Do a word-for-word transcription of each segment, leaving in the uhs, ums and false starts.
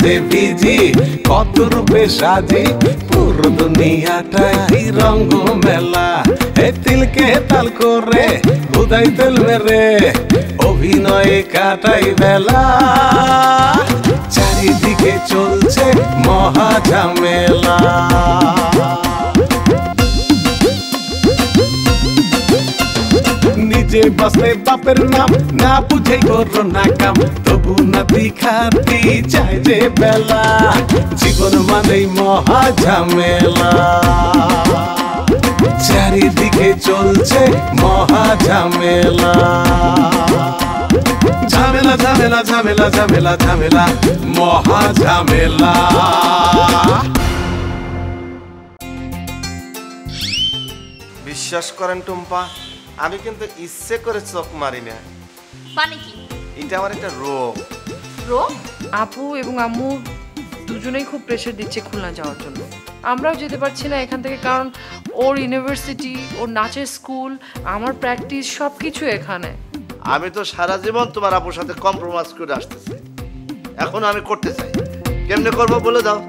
যে ভিজি কত রূপে সাজি পুরো দুনিয়াটাই রঙ্গ মেলা এ তিলকে তাল করে উদয় তেল মেরে অভিনয়ে কাটাই বেলা চারিদিকে চলছে মহা ঝামেলা নিজে বাসলে বাপের নাম না বুঝে করো না কাম তবু নাতি খাতি চাই যে বেলা জীবন মানেই মহা ঝামেলা চারিদিকে চলছে মহা ঝামেলা ঝামেলা ঝামেলা ঝামেলা ঝামেলা ঝামেলা মহা ঝামেলা বিশ্বাস করেন টুম্পা আমি কিন্তু ইচ্ছে করে চোখ মারি না মানে কি এটা আমার একটা রোগ রোগ আপু এবং আম্মু দুজনেই খুব প্রেসার দিচ্ছে খুলনা যাওয়ার জন্য আমরাও যেতে পারছি না এখান থেকে কারণ ওর ইউনিভার্সিটি ওর নাচের স্কুল আমার প্র্যাকটিস সব কিছু এখানে আমি তো সারা জীবন তোমার আপুর সাথে কম্প্রোমাইজ করে আসতেছি এখন আমি করতে চাই কেমনে করব বলে দাও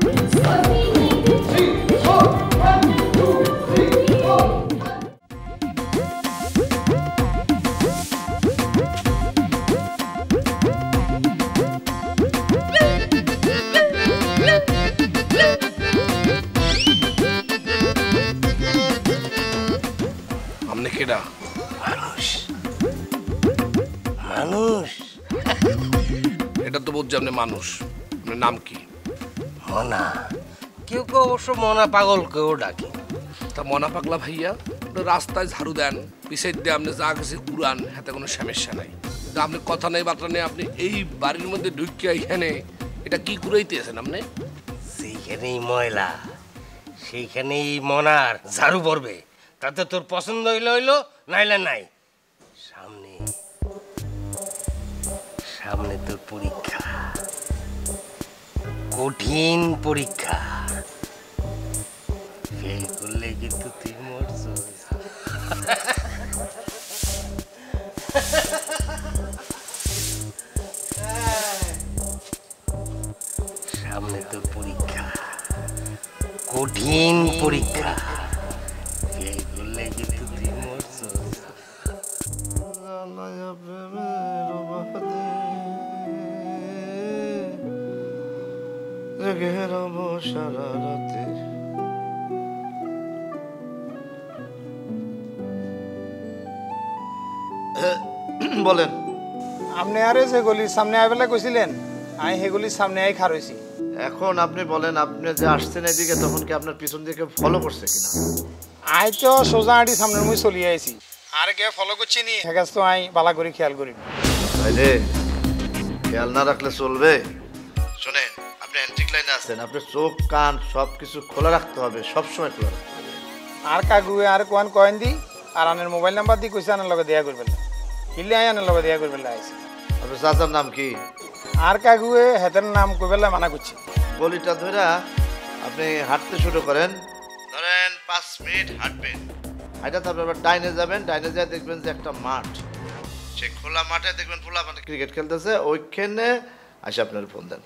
আমনে কেডা মানুষ মানুষ এটা তো বুঝছি আপনি মানুষ আপনার নাম কি মনা কেউ কেউ অবশ্য মনা পাগল কেউ ডাকে তা মনা পাগলা ভাইয়া রাস্তায় ঝাড়ু দেন পিছের দিয়ে আপনি যা কিছু উড়ান হাতে কোনো সমস্যা নাই কিন্তু আপনি কথা নেই বার্তা নেই আপনি এই বাড়ির মধ্যে ঢুকিয়া এখানে এটা কি কুড়াইতেছেন আপনি সেইখানেই ময়লা সেইখানেই মনার ঝাড়ু পড়বে তাতে তোর পছন্দ হইলে হইলো নাইলে নাই সামনে সামনে তোর পরীক্ষা কঠিন পরীক্ষা ফেল করলে কিন্তু তুই মরছ সামনে তোর পরীক্ষা কঠিন পরীক্ষা ফেল করলে কিন্তু তুই মরছ সারা রাতে বলেন আপনি আরে যে গলির সামনে আইবেলা কইছিলেন আমি হেগুলির সামনে আই খার হইছি এখন আপনি বলেন আপনি যে আসছেন এদিকে তখন কি আপনার পিছন দিকে ফলো করছে কিনা আই তো সোজা আড়ি সামনের মুই চলি আইছি আর কে ফলো করছি নি হেগাস তো আই বালা করে খেয়াল করি ভাইরে খেয়াল না রাখলে চলবে শুনেন আপনি অ্যান্টিক লাইনে আছেন আপনার চোখ কান সব কিছু খোলা রাখতে হবে সব সময় খোলা রাখতে হবে আর কাগুয়ে আর কোয়ান কয়েন দি আর আনের মোবাইল নাম্বার দি কইছে আনার লগে দেয়া করবেন কিল্লে আই আনার লগে দেয়া করবেন আইছে আপনার চাচার নাম কি আর কাগুয়ে হেতের নাম কইবেলা মানা করছি গলিটা ধরে আপনি হাঁটতে শুরু করেন ধরেন পাঁচ মিনিট হাঁটবেন হাঁটা তারপর আবার ডাইনে যাবেন ডাইনে যায় দেখবেন যে একটা মাঠ সেই খোলা মাঠে দেখবেন পোলা মানে ক্রিকেট খেলতেছে ওইখানে আসে আপনার ফোন দেন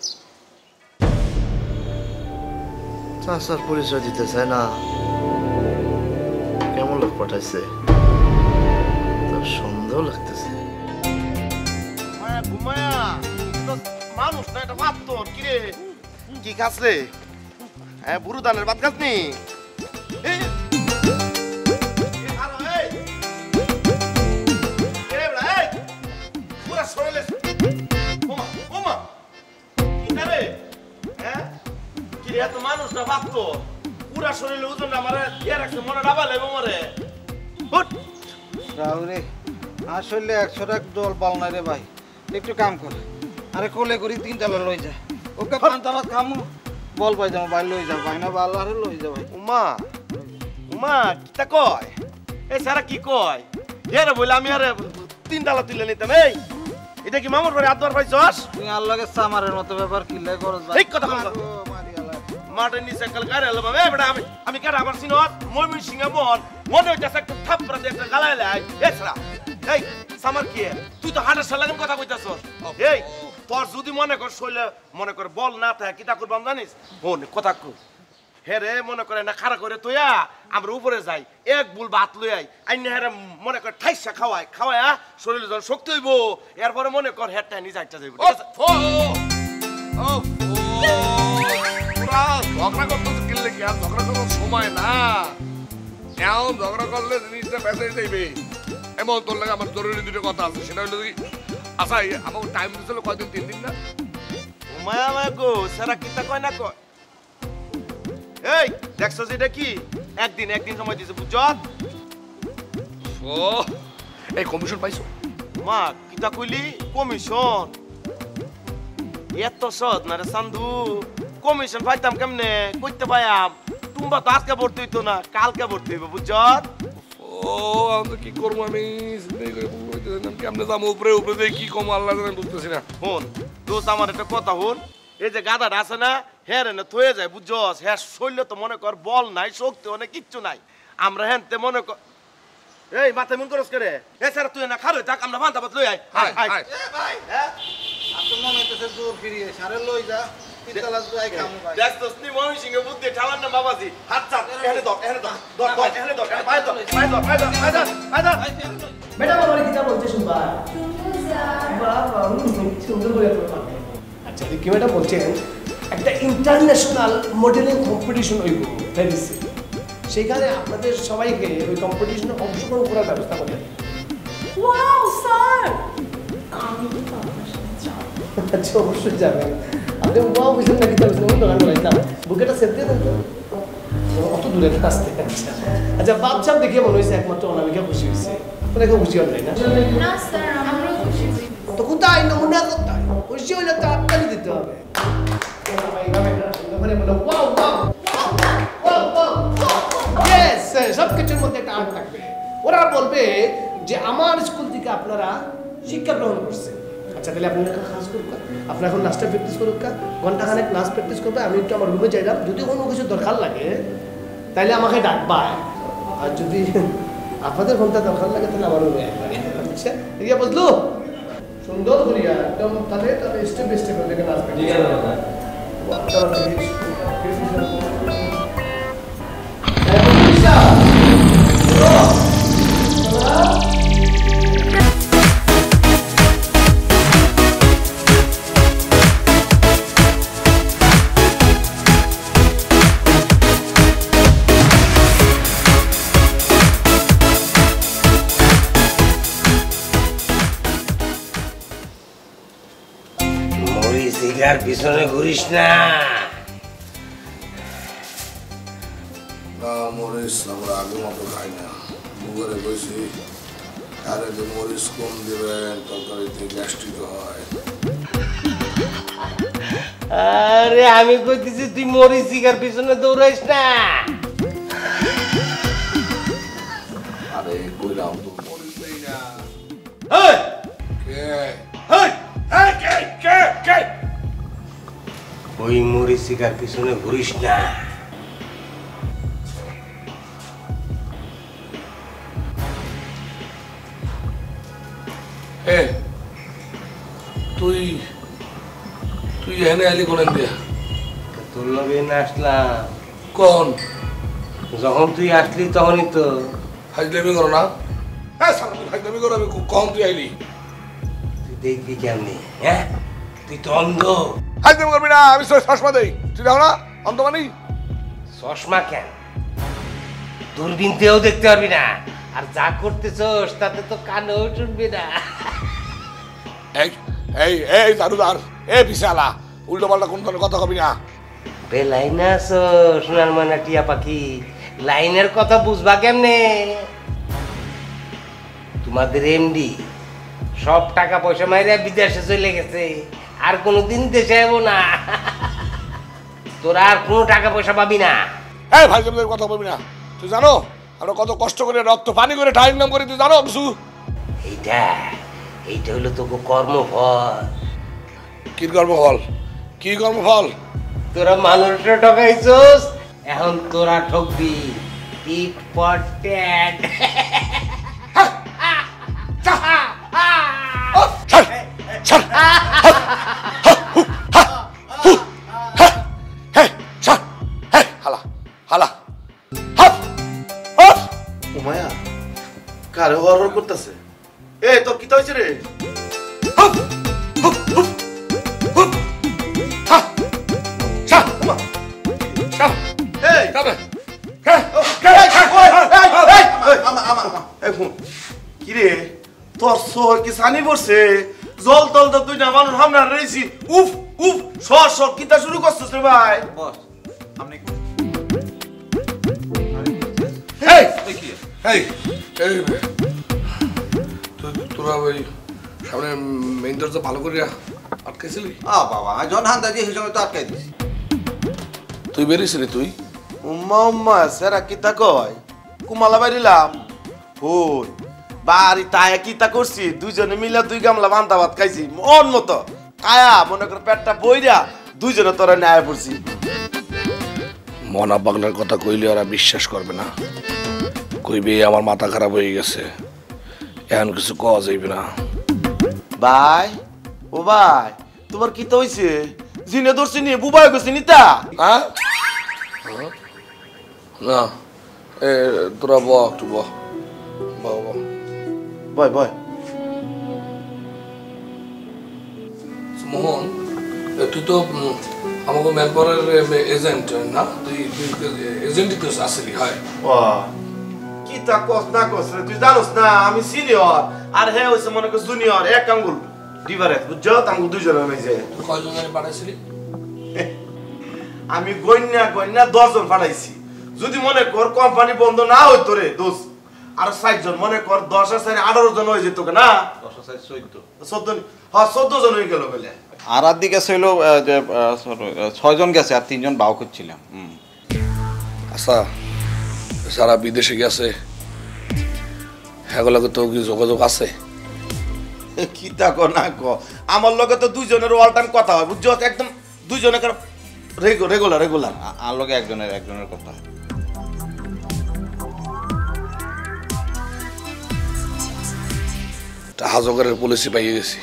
চাচার পরিচয় দিতে চায় না কেমন লোক পাঠাইছে তার সন্দেহ লাগতেছে মানুষ না এটা ভাত তোর কিরে কি খাস রে হ্যাঁ বুড়ো দানের ভাত খাস নি মানুষ না ভাত তো পুরা শরীরে ওজন আমার রাখছে মনে ডাবা লেবো মরে রাহুরে আসলে একশো টাকা জল পাল নাই রে ভাই একটু কাম কর আরে কোলে করি তিনটা লই যা ওকে পান্তা ভাত খামু বল পাই যাও ভাই লই যা ভাই না ভালো আরে লই যা ভাই উমা উমা কিতা কয় এই সারা কি কয় এরে বলে আমি আরে তিন ডালা তুলে নিতাম এই এটা কি মামুর বাড়ি আদবার পাইছস তুই আর লাগে সামারের মতো ব্যাপার কিলে করস ভাই ঠিক কথা বল মাঠের নিচে কাল গাড়ি এলো এ বেটা আমি আমি কাটা আমার সিনত ময়মন সিংহ মন মনে হইতাছে একটা থাপড়া দিয়ে একটা গালায় লাই এ সারা এই সামার কি তুই তো হাটের সালাগন কথা কইতাছস এই তোর যদি মনে কর শৈলে মনে কর বল না থাকে কিটা করবাম জানিস হন কথা কু হে রে মনে করে না খাড়া করে তোয়া আমরা উপরে যাই এক বুল ভাত লই আই আইনে হেরে মনে কর ঠাইসা খাওয়াই খাওয়াই শরীরে যখন শক্তি হইব এরপরে মনে কর হেডটা নিয়ে যাইতে যাইব ঝগড়া করতে কিনলে কি আর ঝগড়া করার সময় না এমন ঝগড়া করলে জিনিসটা বেঁচে যাইবে এমন তোর লাগে আমার জরুরি দুটো কথা আছে সেটা হলো কি আচ্ছা আমাকে টাইম দিয়েছিল কয়দিন তিন দিন না মায়া মায়া গো সারা কিতা কয় না কয় এই দেখছো যেটা কি একদিন একদিন সময় দিয়েছে বুঝছ ও এই কমিশন পাইছো মা কিতা কইলি কমিশন এত সদ না রে সান্ধু কমিশন পাইতাম কেমনে কইতে পাইয়াম তোমরা তো আজকে ভর্তি হইতো না কালকে ভর্তি হইব বুঝছ ও আমি কি করবো আমি চিন্তাই করে বলতেছিলাম কেমনে যাবো উপরে উপরে দিয়ে কি কম আল্লাহ জানে বুঝতেছি না হন দোস্ত আমার একটা কথা হন এই যে গাদাটা আছে না হ্যাঁ রে না থয়ে যায় বুঝছস হ্যাঁ শৈল তো মনে কর বল নাই শক্তি অনেক কিচ্ছু নাই আমরা হ্যাঁ মনে কর এই মাথায় মন করস করে এছাড়া তুই না খারো থাক আমরা বান্ধা লই আই হাই হাই ভাই হ্যাঁ আপনার মনে হইতেছে জোর ফিরিয়ে সারে লই যা তিনতলা যাই কামু ভাই দেখ দোস্ত নি মমি সিংহে বুদ্ধি ঠালান না বাবাজি হাত চাপ এখানে দক এখানে দক দক দক এখানে দক পায় দক পায় দক পায় দক পায় দক পায় দক ম্যাডাম আমার কিতা বলতে শুনবা বাবা সুন্দর করে পারবে আচ্ছা কি ম্যাডাম বলছেন একটা ইন্টারন্যাশনাল মডেলিং কম্পিটিশন হইব প্যারিসে সেখানে আপনাদের সবাইকে ওই কম্পিটিশনে অংশগ্রহণ করার ব্যবস্থা করলেন ওয়াও স্যার আমি তো আপনার সাথে যাব আচ্ছা অবশ্যই যাবেন আপনি ওয়াও বুঝলেন না কি বলছেন আমি দোকান করাইতাম বুকেটা সেট দিয়ে দেন তো অত দূরে আসতে আচ্ছা আচ্ছা বাপ চাপ দেখিয়ে মনে হয়েছে একমাত্র অনামিকা খুশি হয়েছে আপনাকে খুশি হন না না স্যার আমরা খুশি হই তো কোথায় নমুনা কোথায় খুশি হইলে তো আটকালি দিতে হবে ওয়াও ওয়াও ইয়েস সব কিছুর মধ্যে একটা আর্ট থাকবে ওরা বলবে যে আমার স্কুল থেকে আপনারা শিক্ষা গ্রহণ করছেন আচ্ছা তাহলে আপনি একটা কাজ করুক আপনি এখন নাচটা প্র্যাকটিস করুক ঘন্টা খানেক নাচ প্র্যাকটিস করবে আমি একটু আমার রুমে চাইলাম যদি কোনো কিছু দরকার লাগে তাহলে আমাকে ডাকবা আর যদি আপনাদের ঘন্টা দরকার লাগে তাহলে আমার রুমে আচ্ছা ইয়া বুঝলো সুন্দর করিয়া একদম তাহলে তাহলে স্টেপ বাই স্টেপ দেখে নাচ প্র্যাকটিস সিগার পিছনে ঘুরিস না না মরিস আমরা আগে মতো খাই না মুগরে বসি আরে যে মরিস কম দিবেন তরকারিতে গ্যাস্ট্রিক হয় আরে আমি কইতেছি তুই মরি সিগার পিছনে দৌড়াইস না আরে কইলাম তো মরিস নেই না এই কে এই এই কে কে কে ওই মরি সিগার পিছনে ঘুরিস না এ তুই তুই এনে আলি কোন দিয়া তোর লগে না আসলাম কোন যখন তুই আসলি তখনই তো হাজলামি করো না হ্যাঁ সারা তুই হাজলামি করো আমি কখন তুই আইলি তুই দেখবি কেমনি হ্যাঁ তুই তো অন্ধ হাজলামি করবি না আমি চশমা দেই তুই দেখো না অন্ধ মানি চশমা কেন দূরবীন দিয়েও দেখতে পারবি না আর যা করতেছস তাতে তো কানেও শুনবি না এই এই এই দারুদার এ বিশালা উল্টো পাল্টা কোন ধরনের কথা কবি না বে লাইনে আছো সোনার মানা টিয়া পাখি লাইনের কথা বুঝবা কেমনে তোমাদের এমডি সব টাকা পয়সা মাইরা বিদেশে চলে গেছে আর কোনোদিন দেশে আইবো না তোরা আর কোনো টাকা পয়সা পাবি না এই ভাই জমিদের কথা বলবি না তুই জানো আমরা কত কষ্ট করে রক্ত পানি করে টাইম নাম করে তুই জানো কিছু এইটা এইটা হলো তোকে কর্মফল কি কর্মফল কি কর্মফল তোরা মানুষরা ঠকাইছস এখন তোরা ঠকবি টিট পট ট্যাট ছাড় ছাড় কারে হর হর করতেছে? এই তোর কি হয়েছে রে? কিরে তোর সর কি সানি পড়ছে? জল তল তো তুই না মানুষ হামনা রয়েছি। উফ উফ সর সর কিতা শুরু করছিস রে ভাই? বস আপনি এই এই এই তোরা ওই সামনে মেইন দরজা ভালো করে আটকাইছিলি? আ বাবা জন হান্দা যে হিসাবে তো আটকাই দিছি। তুই বেরিয়েছিলি তুই? উম্মা উম্মা সেরা কিতা কয়? কুমালা বাড়িলাম ওই বাড়ি তায়া কিতা করছি দুইজনে মিলে দুই গামলা বান্তা ভাত খাইছি মন মতো কায়া মনে কর পেটটা বইরা দুইজনে তোরা ন্যায় পড়ছি। মনা পাগলার কথা কইলে ওরা বিশ্বাস করবে না, কইবে আমার মাথা খারাপ হয়ে গেছে, এখন কিছু কওয়া যাইবে না। ভাই ও ভাই তোমার কি তো হইছে? জিনে ধরছি নি বুবাই গেছে নিতা? হ্যাঁ না এ তোরা ব একটু ব বয় বয় মোহন, তুই তো আমাকে ম্যানপাওয়ারের এজেন্ট না? তুই এজেন্টই তো আসলি হয়। কি তা কস না কস রে তুই জানোস না আমি সিনিয়র আর হে হইছে মনে কর জুনিয়র এক আঙ্গুল ডিফারেন্স বুঝছো? আঙ্গুল দুইজন হইছে। তুই কয়জন জানি পাঠাইছিলি? আমি গন্যা গন্যা দশজন পাঠাইছি। যদি মনে কর কোম্পানি বন্ধ না হইতো রে দোষ আর ষাট জন মনে কর দশ আর চারি আঠারো জন হয়ে যেত না? দশ চার চোদ্দ চোদ্দ হ্যাঁ চোদ্দ জন হয়ে গেল বলে। আর আর দিকে ছিল যে ছয় জন গেছে আর তিনজন বাউ করছিলাম। আচ্ছা যারা বিদেশে গেছে এগুলোকে তো কি যোগাযোগ আছে? কি তা ক না ক আমার লগে তো দুইজনের অল টাইম কথা হয় বুঝছো? একদম দুইজনের রেগুলার রেগুলার আর লগে একজনের একজনের কথা। হাজগরের পলিসি পাইয়ে গেছি।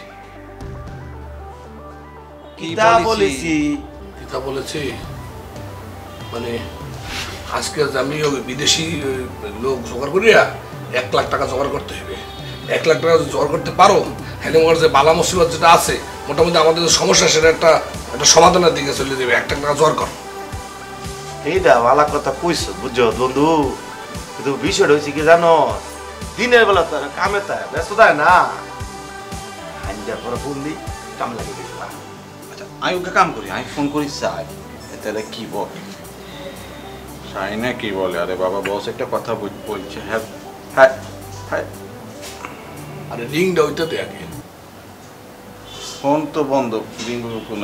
কিতা বলেছি? কিতা বলেছি মানে আজকে আমি বিদেশি লোক জোগাড় করিয়া এক লাখ টাকা জোগাড় করতে হবে। এক লাখ টাকা জোগাড় করতে পারো হ্যাঁ আমার যে বালা মুসিবত যেটা আছে মোটামুটি আমাদের যে সমস্যা সেটা একটা একটা সমাধানের দিকে চলে যাবে। এক লাখ টাকা জোগাড় কর। এইটা ভালো কথা কইছ বুঝছো বন্ধু, কিন্তু বিষয়টা হয়েছে কি জানো? দিনের বেলা তো কামে তাই ব্যস্ত তাই না আইনটার পরে ফোন দিই কাম লাগে দেখলাম। আচ্ছা আমি ওকে কাম করি, আমি ফোন করি চাই তাহলে কি বল? চাই না কি বলে? আরে বাবা বস একটা কথা বলছে। হ্যাঁ হ্যাঁ হ্যাঁ আরে রিংটা ওইটা দে আগে। ফোন তো বন্ধ, রিং কোনো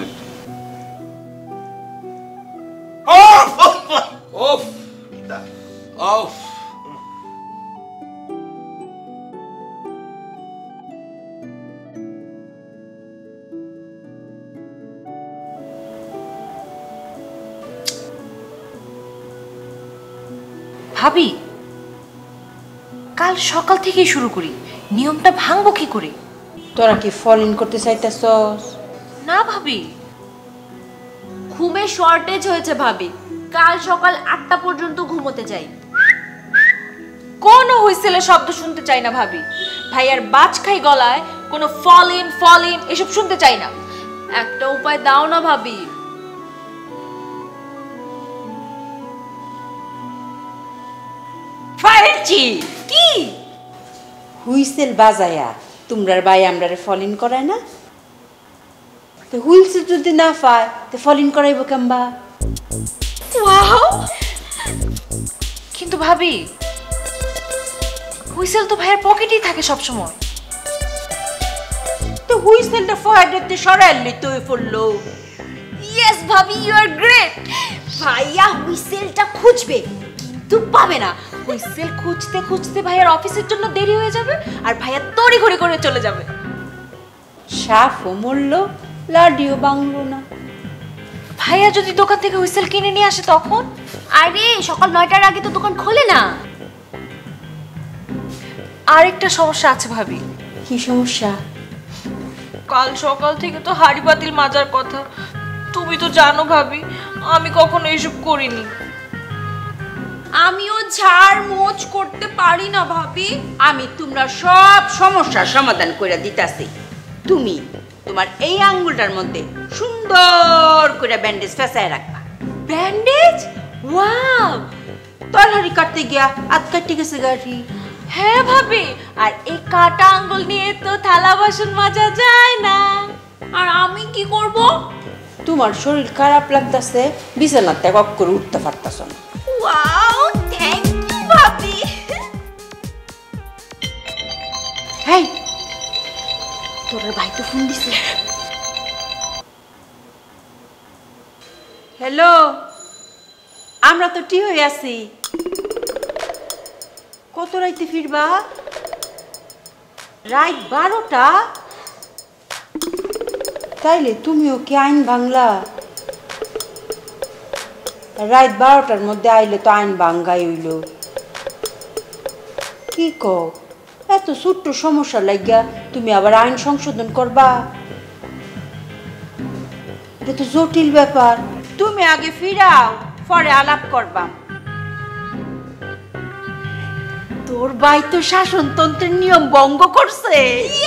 অফ অফ ভাবি কাল সকাল থেকেই শুরু করি, নিয়মটা ভাঙবো কি করে? তোরা কি ফল ইন করতে চাইতেছস? না ভাবি, ঘুমের শর্টেজ হয়েছে ভাবি, কাল সকাল আটটা পর্যন্ত ঘুমোতে চাই। কোনো হুইসেলের শব্দ শুনতে চাই না ভাবি। ভাইয়ার বাজ খাই গলায় কোনো ফল ইন ফল ইন এসব শুনতে চাই না। একটা উপায় দাও না ভাবি। ফাইলছি কি হুইসেল বাজায়া তোমরার ভাই আমরারে ফল ইন করায় না? তো হুইসেল যদি না পায় তো ফল ইন করাইব কেমবা? ওয়াও! কিন্তু ভাবি হুইসেল তো ভাইয়ের পকেটেই থাকে সব সময়। তো হুইসেলটা ফয়ারতে সরাইলি তুই পড়লো। ইয়েস ভাবি, ইউ আর গ্রেট। ভাইয়া হুইসেলটা খুঁজবে তুই পাবে না। হুইসেল খুঁজতে খুঁজতে ভাইয়ার অফিসের জন্য দেরি হয়ে যাবে আর ভাইয়া তড়ি ঘড়ি করে চলে যাবে। সাফও মরল, লাডিও বাংলো না। ভাইয়া যদি দোকান থেকে হুইসেল কিনে নিয়ে আসে তখন? আরে সকাল নয়টার আগে তো দোকান খোলে না। আরেকটা সমস্যা আছে ভাবি। কি সমস্যা? কাল সকাল থেকে তো হাড়ি পাতিল মাজার কথা। তুমি তো জানো ভাবি আমি কখনো এসব করিনি। আমিও ঝাড় মোচ করতে পারি না ভাবি। আমি তোমরা সব সমস্যার সমাধান করে দিতাছি। তুমি তোমার এই আঙ্গুলটার মধ্যে সুন্দর করে ব্যান্ডেজ ফেসায় রাখবা। ব্যান্ডেজ? ওয়াও! তরহারি কাটতে গিয়া হাত কাটতে গেছে গাড়ি। হ্যাঁ ভাবি, আর এই কাটা আঙ্গুল নিয়ে তো থালা বাসন মাজা যায় না। আর আমি কি করব? তোমার শরীর খারাপ লাগতাছে, বিছানাতে কক করে উঠতে পারতাছ না। ওয়াও, থ্যাংক ইউ ভাবি। হেই, তোর ভাই তো ফোন দিছে। হ্যালো, আমরা তো টি হয়ে আছি। কত রাইতে ফিরবা? রাত বারোটা? তাইলে তুমিও কি আইন ভাঙলা? রাত বারোটার মধ্যে আইলে তো আইন ভাঙ্গাই হইল। কি কও, এত ছোট্ট সমস্যা লাগিয়া তুমি আবার আইন সংশোধন করবা? এটা তো জটিল ব্যাপার। তুমি আগে ফিরাও, পরে আলাপ করবা। তোর ভাই তো শাসনতন্ত্রের নিয়ম ভঙ্গ করছে।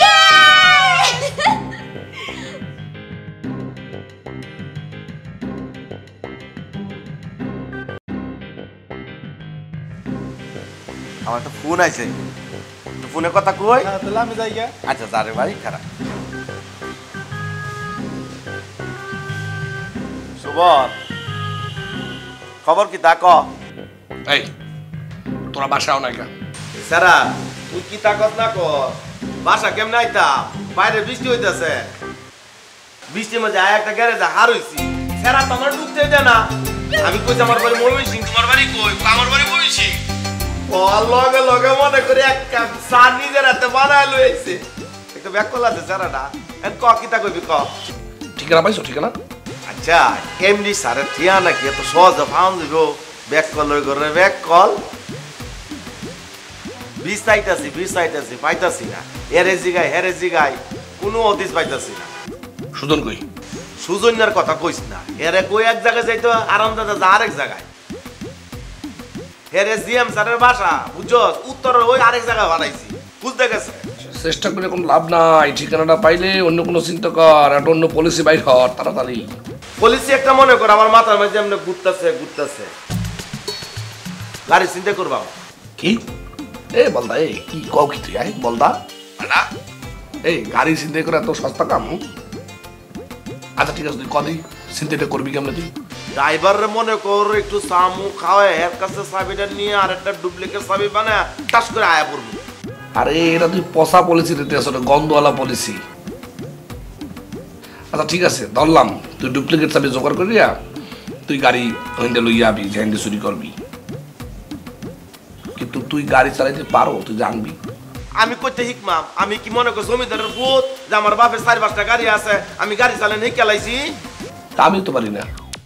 আমার একটা ফোন আছে, ফোনে কথা কই। তাহলে আমি যাই গা। আচ্ছা যারে ভাই খারাপ। সুবল, খবর কি তা ক। এই তোরা বাসাও নাই কা? সারা তুই কি তাকত না কর, বাসা কেমন আইতাম, বাইরে বৃষ্টি হইতেছে, বৃষ্টির মধ্যে আয় একটা গ্যারেজে হার হইছি, সেরা তো আমার ঢুকতে দেয় না। আমি কইছি আমার বাড়ি ময়মন সিং, তোমার বাড়ি কই? আমার বাড়ি ময়মন সিং। ও লগে লগে মনে করে এক কাপ চা নিজের হাতে বানায় লইছে। একটা ব্যাগ কল আছে সারাটা, এন ক কিতা কইবি ক। ঠিকানা পাইছো? ঠিকানা? আচ্ছা, এমডি স্যারের ঠিয়া নাকি এত সহজে ফাউন দিব? ব্যাগ কল লই করে ব্যাগ কল বিশ চাইতাছি, বিশ চাইতাছি, পাইতাছি না। এরে জিগাই হেরে জিগাই, কোনো অদিস পাইতাছি না। সুজন কই? সুজন্যার কথা কইস না, এরে কই এক জায়গায় যাইতো আরামদাদা যা আরেক জায়গায়। হেরে জিএম স্যারের বাসা বুঝছস, উত্তরের ওই আরেক জায়গায় বানাইছি, বুঝতে গেছে। চেষ্টা করে কোনো লাভ নাই, ঠিকানাটা পাইলে অন্য কোনো চিন্তা কর, একটা অন্য পলিসি বাইর হর তাড়াতাড়ি। পলিসি একটা মনে কর আমার মাথার মাঝে এমনি ঘুরতেছে ঘুরতেছে, গাড়ি চিন্তা করবা। কি এ বলদা, এই কি কও কি তুই? আয় বলদা, এই গাড়ি চিন্তা করে এত সস্তা কাম? আচ্ছা ঠিক আছে, তুই কদি চিন্তাটা করবি কেমন? তুই ড্রাইভারে মনে কর একটু সামু খাওয়ায় এর কাছে চাবিটা নিয়ে আর একটা ডুপ্লিকেট চাবি বানায় টাস করে আয়া পড়বো। আরে এটা তুই পচা পলিসি দিতে আসলে, গন্ধওয়ালা পলিসি। আচ্ছা ঠিক আছে, ধরলাম তুই ডুপ্লিকেট চাবি জোগাড় করিয়া তুই গাড়ি ওইটা লইয়া আবি, যেখানে চুরি করবি। কিন্তু তুই গাড়ি চালাইতে পারো? তুই জানবি? আমি কইতে হিকমাম, আমি কি মনে কর জমিদারের ভূত যে আমার বাপের চার পাঁচটা গাড়ি আছে, আমি গাড়ি চালাই নেই চালাইছি? তা আমি তো পারি না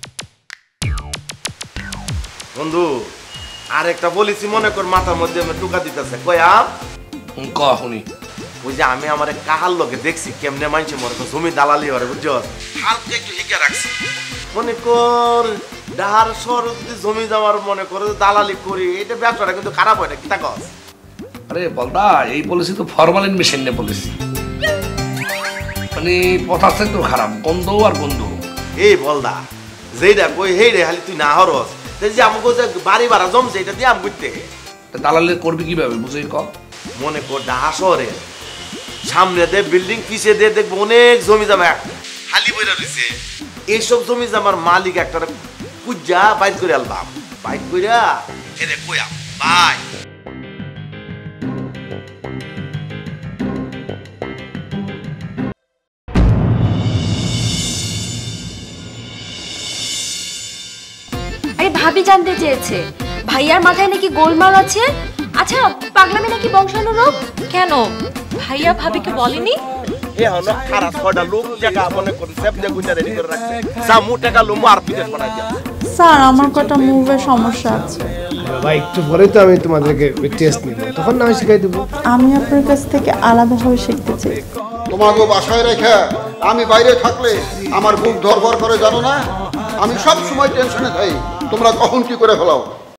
বন্ধু। আর একটা বলেছি মনে কর মাথার মধ্যে আমি টুকা দিতেছে, কয়াম ক শুনি। ওই যে আমি আমার কাহার লোকে দেখছি কেমনে মানছে মনে কর জমি দালালি হরে, বুঝছ? হালকা একটু হিকে রাখছি, মনে কর ডাহার শহর জমি জমার মনে করে দালালি করি, এটা ব্যবসাটা কিন্তু খারাপ হয় না, কি তা কস? আরে বলদা, এই পলিসি তো ফরমালিন মেশিন নিয়ে পলিসি, মানে পথার তো খারাপ, গন্ধ আর গন্ধ। এই বলদা যেইটা কই হেই রে খালি তুই না হরস, যে আমাকে যে বাড়ি ভাড়া জমছে এটা দিয়ে আমি বুঝতে দালালি করবি কিভাবে বুঝে ক। মনে কর ঢাকা শহরে সামনে দে বিল্ডিং, পিছে দিয়ে দেখবো অনেক জমি জমা খালি বইরা রয়েছে। এইসব জমি জমার মালিক একটা পূজা বাইর করে আলবাম, বাইর কইরা এরে কইয়া ভাই ভাবি জানতে চেয়েছে ভাইয়ার মাথায় নাকি গোলমাল আছে। আচ্ছা, পাগলামি নাকি বংশানুরোগ? কেন ভাইয়া ভাবিকে বলেনি? এ হলো খারাপ ছয়টা লোক জায়গা মনে করে সেফ দিয়ে গুজা রেডি করে রাখছে, সামু টাকা লোমো আর পিটের পড়া দিয়া। স্যার আমার কটা মুভের সমস্যা আছে। বাবা একটু পরে তো আমি তোমাদেরকে টেস্ট নিব, তখন না আমি শিখাই দেবো। আমি আপনার কাছ থেকে আলাদাভাবে শিখতে চাই। তোমাকে বাসায় রেখে আমি বাইরে থাকলে আমার বুক ধরফর করে, জানো না? আমি সব সময় টেনশনে থাকি তোমরা কখন কি করে ফেলাও।